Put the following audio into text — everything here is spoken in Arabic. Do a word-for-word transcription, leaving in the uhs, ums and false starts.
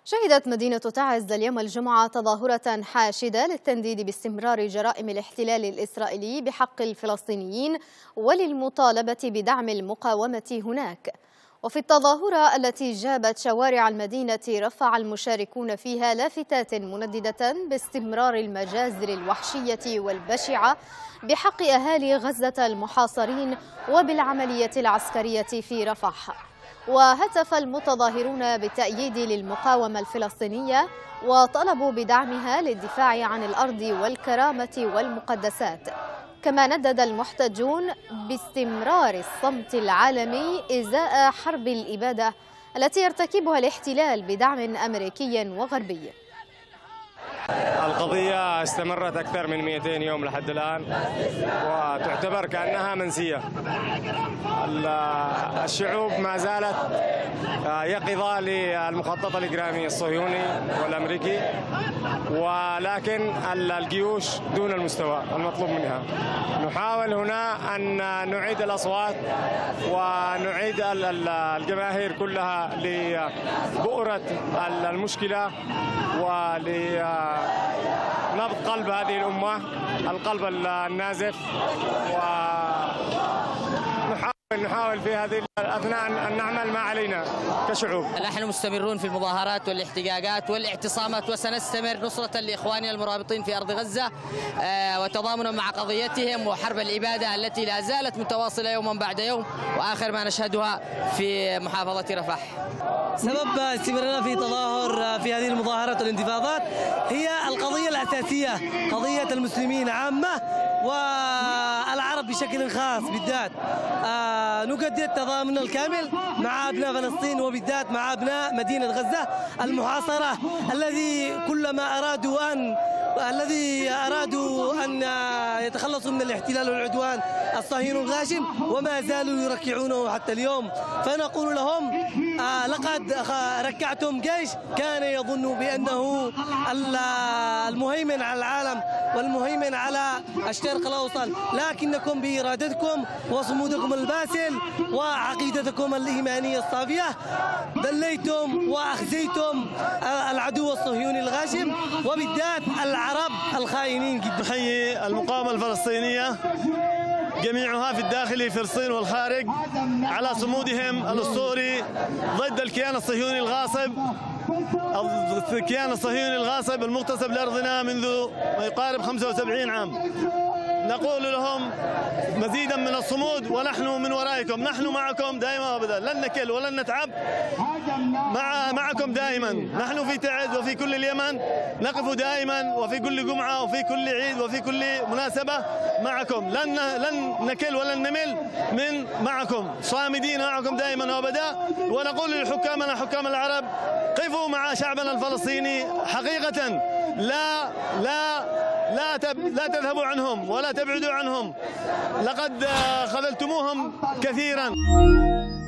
شهدت مدينة تعز اليوم الجمعة تظاهرة حاشدة للتنديد باستمرار جرائم الاحتلال الإسرائيلي بحق الفلسطينيين وللمطالبة بدعم المقاومة هناك. وفي التظاهرة التي جابت شوارع المدينة رفع المشاركون فيها لافتات منددة باستمرار المجازر الوحشية والبشعة بحق أهالي غزة المحاصرين وبالعملية العسكرية في رفح. وهتف المتظاهرون بالتأييد للمقاومة الفلسطينية وطلبوا بدعمها للدفاع عن الأرض والكرامة والمقدسات. كما ندد المحتجون باستمرار الصمت العالمي إزاء حرب الإبادة التي يرتكبها الاحتلال بدعم أمريكي وغربي. القضية استمرت أكثر من مئتين يوم لحد الآن وتعتبر كأنها منسية. الشعوب ما زالت يقظة للمخطط الإجرامي الصهيوني والأمريكي، ولكن الجيوش دون المستوى المطلوب منها. نحاول هنا أن نعيد الأصوات ونعيد الجماهير كلها لبؤرة المشكلة ولنبض قلب هذه الأمة، القلب النازف، ونحاول نحاول في هذه الأثناء أن نعمل ما علينا كشعوب. نحن مستمرون في المظاهرات والاحتجاجات والاعتصامات، وسنستمر نصرة لإخواننا المرابطين في أرض غزة وتضامنا مع قضيتهم وحرب الإبادة التي لا زالت متواصلة يوما بعد يوم، وآخر ما نشهدها في محافظة رفح. سبب استمرارنا في تظاهر في هذه المظاهرات والانتفاضات هي القضية الأساسية، قضية المسلمين عامة والعرب بشكل خاص بالذات. آه نجدد تضامننا الكامل مع أبناء فلسطين وبالذات مع أبناء مدينة غزة المحاصرة، الذي كلما أرادوا أن الذي أرادوا أن يتخلصوا من الاحتلال والعدوان الصهيوني الغاشم وما زالوا يركعونه حتى اليوم. فنقول لهم آه لقد ركعتم جيش كان يظن بأنه المهيمن على العالم والمهيمن على الشرق الأوسط، لكنكم بإرادتكم وصمودكم الباسل وعقيدتكم الإيمانية الصافية دليتم وأخزيتم العدو الصهيوني الغاشم وبالذات العرب الخائنين جدا. نحيي المقاومة الفلسطينية جميعها في الداخل فلسطين والخارج على صمودهم الأسطوري ضد الكيان الصهيوني الغاصب، الكيان الصهيوني الغاصب المغتصب لأرضنا منذ ما يقارب خمسة وسبعين عام. نقول لهم مزيدا من الصمود ونحن من ورائكم، نحن معكم دائما وابدا، لن نكل ولن نتعب، مع معكم دائما. نحن في تعز وفي كل اليمن نقف دائما وفي كل جمعة وفي كل عيد وفي كل مناسبة معكم، لن لن نكل ولن نمل من معكم، صامدين معكم دائما وابدا. ونقول لحكامنا حكام العرب قفوا مع شعبنا الفلسطيني حقيقة، لا لا لا لا تذهبوا عنهم ولا تبعدوا عنهم، لقد خذلتموهم كثيرا.